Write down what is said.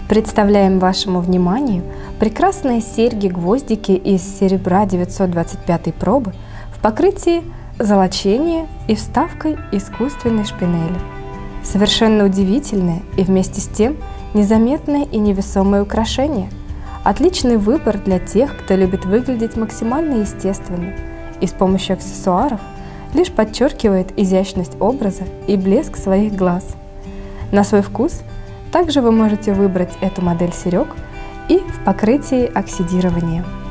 Представляем вашему вниманию прекрасные серьги-гвоздики из серебра 925 пробы в покрытии золочения и вставкой искусственной шпинели. Совершенно удивительное и вместе с тем незаметное и невесомое украшение. Отличный выбор для тех, кто любит выглядеть максимально естественно и с помощью аксессуаров лишь подчеркивает изящность образа и блеск своих глаз. На свой вкус также вы можете выбрать эту модель серег и в покрытии оксидирования.